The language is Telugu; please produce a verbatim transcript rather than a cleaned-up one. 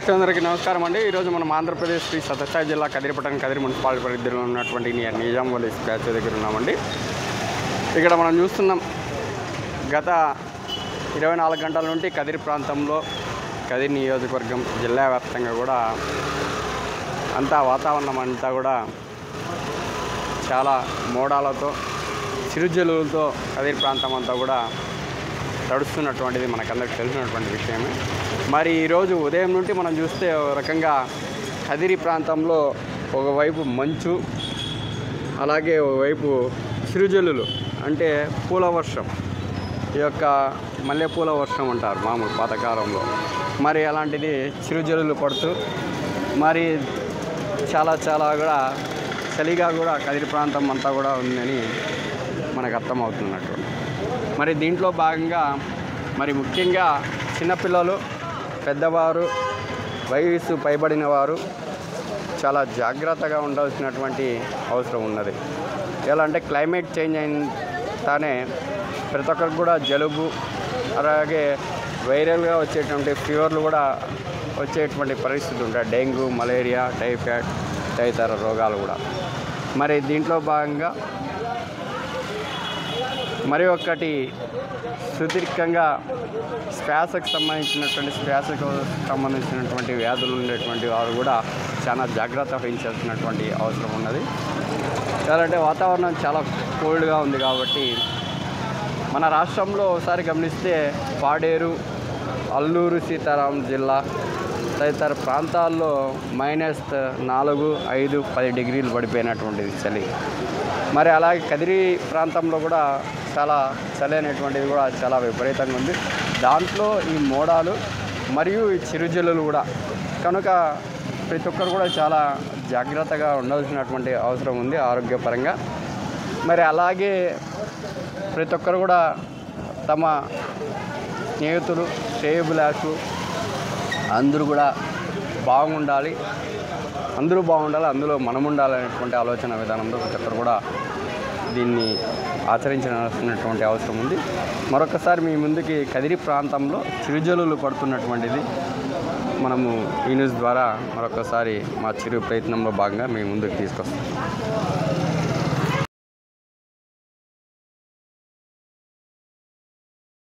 ప్రేక్షకులందరికీ నమస్కారం అండి. ఈరోజు మనం ఆంధ్రప్రదేశ్ శ్రీ సత్యసాయి జిల్లా కదిరిపట్టణం కదిరి మున్సిపాలిటీ పరిధిలో ఉన్నటువంటి నిజాం వలి స్టాచ్యూ దగ్గర ఉన్నామండి. ఇక్కడ మనం చూస్తున్నాం గత ఇరవై నాలుగు గంటల నుండి కదిరి ప్రాంతంలో కదిరి నియోజకవర్గం జిల్లా వ్యాప్తంగా కూడా అంతా వాతావరణం అంతా కూడా చాలా మోడాలతో చిరుజల్లులతో కదిరి ప్రాంతం అంతా కూడా తడుస్తున్నటువంటిది మనకందరికి తెలిసినటువంటి విషయమే. మరి ఈరోజు ఉదయం నుండి మనం చూస్తే ఒక రకంగా కదిరి ప్రాంతంలో ఒకవైపు మంచు, అలాగే ఒకవైపు చిరుజల్లులు అంటే పూల వర్షం, ఈ యొక్క మల్లెపూల వర్షం అంటారు మామూలు పాతకాలంలో. మరి అలాంటిది చిరుజల్లులు పడుతూ మరి చాలా చాలా కూడా చలిగా కూడా కదిరి ప్రాంతం అంతా కూడా ఉందని మనకు అర్థమవుతున్నట్టు. మరి దీంట్లో భాగంగా మరి ముఖ్యంగా చిన్నపిల్లలు, పెద్దవారు, వయసు పైబడిన వారు చాలా జాగ్రత్తగా ఉండాల్సినటువంటి అవసరం ఉన్నది. ఎలా అంటే క్లైమేట్ చేంజ్ అయిననే ప్రతి ఒక్కరికి కూడా జలుబు, అలాగే వైరల్గా వచ్చేటువంటి ఫీవర్లు కూడా వచ్చేటువంటి పరిస్థితి ఉంటాయి. డెంగ్యూ, మలేరియా, టైఫాయిడ్ తదితర రోగాలు కూడా. మరి దీంట్లో భాగంగా మరి ఒక్కటి సుదీర్ఘంగా శ్వాసకు సంబంధించినటువంటి శ్వాసకు సంబంధించినటువంటి వ్యాధులు ఉండేటువంటి వారు కూడా చాలా జాగ్రత్త వహించాల్సినటువంటి అవసరం ఉన్నది. ఎందుకంటే వాతావరణం చాలా కోల్డ్గా ఉంది కాబట్టి మన రాష్ట్రంలో ఒకసారి గమనిస్తే పాడేరు, అల్లూరు సీతారాం జిల్లా తదితర ప్రాంతాల్లో మైనస్ నాలుగు ఐదు పది డిగ్రీలు పడిపోయినటువంటిది చలి. మరి అలాగే కదిరి ప్రాంతంలో కూడా చాలా చలి అనేటువంటిది కూడా చాలా విపరీతంగా ఉంది. దాంట్లో ఈ మోడాలు మరియు ఈ చిరుజల్లులు కూడా కనుక ప్రతి ఒక్కరు కూడా చాలా జాగ్రత్తగా ఉండాల్సినటువంటి అవసరం ఉంది ఆరోగ్యపరంగా. మరి అలాగే ప్రతి ఒక్కరు కూడా తమ స్నేహితులు, శ్రేయోభిలాషులు అందరూ కూడా బాగుండాలి, అందరూ బాగుండాలి, అందులో మనం ఉండాలనేటువంటి ఆలోచన విధానంలో ప్రతి ఒక్కరు కూడా దీన్ని ఆచరించాల్సినటువంటి అవసరం ఉంది. మరొకసారి మీ ముందుకి కదిరి ప్రాంతంలో చిరుజల్లులు పడుతున్నటువంటిది మనము ఈ న్యూస్ ద్వారా మరొకసారి మా చిరు ప్రయత్నంలో భాగంగా మీ ముందుకు తీసుకొస్తాం.